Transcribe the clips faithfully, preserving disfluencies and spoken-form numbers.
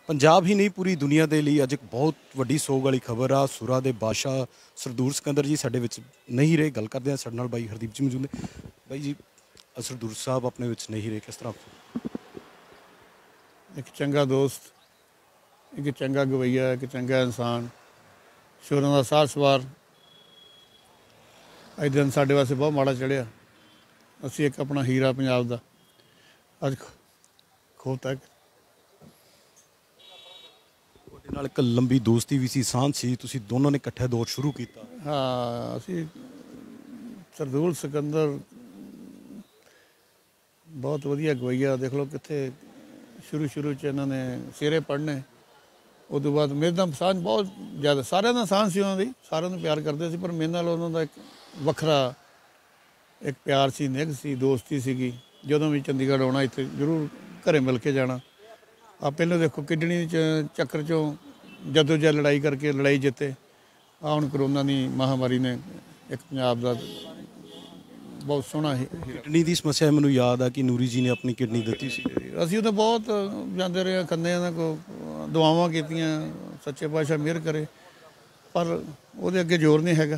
पंजाब ही नहीं पूरी दुनिया के लिए अज एक बहुत वड्डी सोग वाली खबर आ। सुरा के बादशाह सरदूर सिकंदर जी साडे विच नहीं रहे। गल करते हैं साडे नाल बाई हरदीप जी मौजूद ने। बाई जी सरदूर साहब अपने विच नहीं रहे, किस तरह? एक चंगा दोस्त, एक चंगा गवैया, एक चंगा इंसान, शोरों का साथ सवार अज दिन साढ़े वास्ते बहुत माड़ा चढ़िया। असी एक अपना हीरा पंजाब का अज खोता है। ਤੁਹਾਡੇ ਨਾਲ एक लंबी दोस्ती भी सी, सांझ सी, तुसी दोनों ने इकट्ठे दौर शुरू किया। हाँ, असी सरदूल सिकंदर बहुत वधिया गवैया। देख लो कितने शुरू शुरू च इन्होंने सिरे पढ़ने, उस बाद मेरे नाल सांझ बहुत ज़्यादा, सारे नाल सांझ सी उन्होंने, सारे नूं प्यार करते सी, पर मेरे नाल उन्हों दा एक वखरा एक प्यार सी, निग सी, दोस्ती सीगी। जदों भी चंडीगढ़ आउणा इत्थे जरूर घरे मिल के जाना। आ पहले देखो किडनी च चक्कर चों जदोजहद लड़ाई करके लड़ाई जिते। आ हुण करोना की महामारी ने एक पंजाब का बहुत सोहना ही किडनी की समस्या मैनूं याद आ कि नूरी जी ने अपनी किडनी दी सी। असीं तो बहुत जाते रहे, कन्ने को दुआवां कीतियां, सच्चे पातशाह मिहर करे, पर उहदे अगे जोर नहीं हैगा।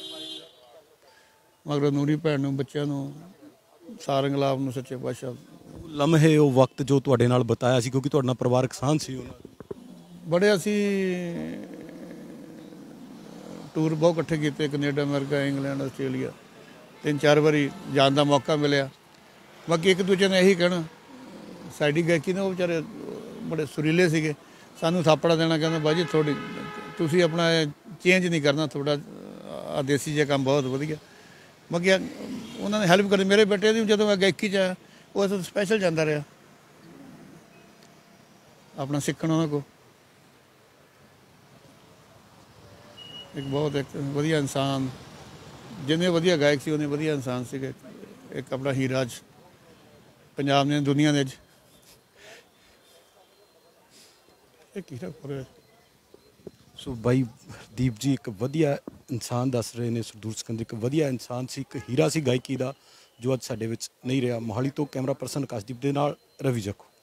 मगर नूरी भैन नूं, बच्चों नूं, सारंग लाभ नूं सच्चे पातशाह लम्हे वो वक्त जो तुहाडे नाल बताया सी, क्योंकि तुहाडे नाल परिवारक सांझ सी उन्हां दी। बड़े असी टूर बहुत इकट्ठे किए, कनेडा, अमेरिका, इंग्लैंड, आस्ट्रेलिया, तीन चार बारी जाने का मौका मिलया। बाकी एक दूजे ने यही कहना, साडी गायकी ने वो बेचारे बड़े सुरीले सीगे, सानू थापड़ा देना, कहना बाजी थोड़ी तुसी अपना चेंज नहीं करना, थोड़ा आ देसी जिहा काम बहुत वधिया। बाकी उन्होंने हैल्प करी। मेरे बेटे की जो मैं गायकी च आया, वो तो स्पैशल जाता रहा अपना सीखण उन्होंने को। एक बहुत एक वधिया इंसान, जिन्हें वधिया गायक सी उन्हें वधिया इंसान से। एक अपना हीरा पंजाब ने दुनिया ने एक हीरा खोरिया। सो बाई दीप जी एक वधिया इंसान दस रहे ने। सरदूर सिकंदर एक वधिया इंसान सी, एक हीरा सी गायकी का, जो अज साडे विच नहीं रहा। मोहाली तो कैमरा परसन आकाशदीप दे नाल रवि जखो।